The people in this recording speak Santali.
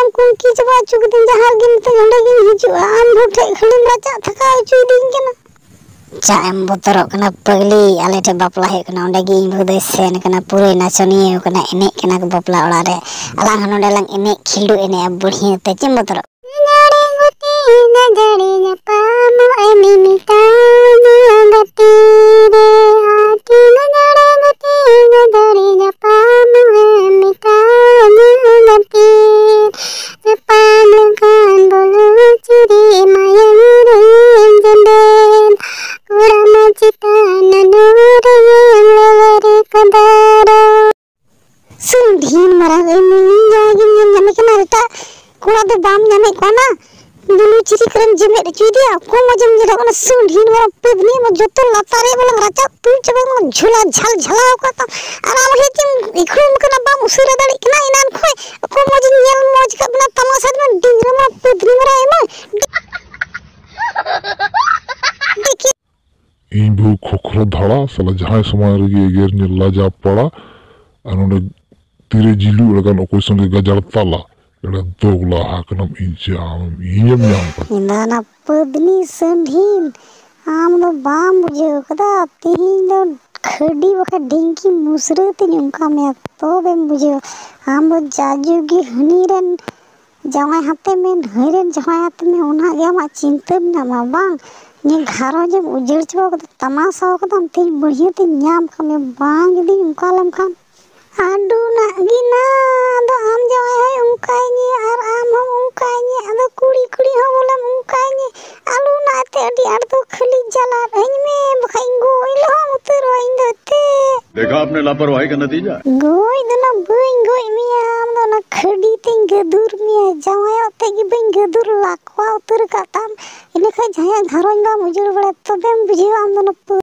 कुंकी चबा चुकदिन जहां गे मत ओंडे गे हिजुआ आम भोटे खलिम राचा थका चुदिन केना चा एम बोतरो कना पगली आले ठे बापला हे कना ओंडे गे भुदे सेन कना पूरे नाचनिए कना एने कना बापला ओड़ा रे अलांग नोडे लांग एने खिलडू एने बुढ़िया ते चिम बोतरो नाड़े गुती नजड़े पाम एमी मिता गती रे आती नजड़े गुती नजड़े पाम एमी ता गती पाम कान बोलो चिरी मायम रे जंदेल कुड़ा मचिता ननूरे लेरे कदारा सुंधीन मरा गई मुनी जागी नमे के मारता कुड़ा दे बाम नमे कोना दुलु चिरी करम जमे रचुई दिया को मजम जरा कोना सुंधीन मरा पेदनी म जतो लातारे बोला राचा तू चबे म झुला झल झला को त आराम हे चिम इखुम कना बाम उसिरा दाड़ी कना इनान खोय को मजम नेल मज का बना तमाशा में डिंगरा म पेदनी मरा एमा देखि इन भू खोखरा धाड़ा साला जहां समय रगे गेर ने लाजा पड़ा अनोने तीरे जिलू लगन ओकोय संगे गजर ताला एड़ा दोगला हाकनम इंजाम इयम नाम पर इंदाना पदनी संधीन आम दो बाम बुझे कदा तिहिन दो खडी बका डिंकी मुसरे तिन उनका में तो बेम बुझे आम दो जाजुगी हनीरन जवाय हाते में हरेन जवाय हाते में उना गे मा चिंता ना मा बांग ने घरो जब उजड़ चबा कदा तमाशा कदा तिन बढ़िया तिन नाम का में बांग दी उनका लम खान आडू ना गिना दो आम जवाय है उनकाई और आम हम उनकाई अदो कुड़ी कुड़ी हो बोला उनकाई आलू ना ते अडी आड़ तो खली जला रही में बखाई गोइल हम उतर वाइन दते देखा आपने लापरवाही का नतीजा गोई दना बइन गोई मिया आम दना खड़ी तिन गदुर मिया जवाय ओते की बइन गदुर लाखवा उतर का ताम इने खा जया घरों बा मुजुर बड़ा तो बेम बुझियो आम दना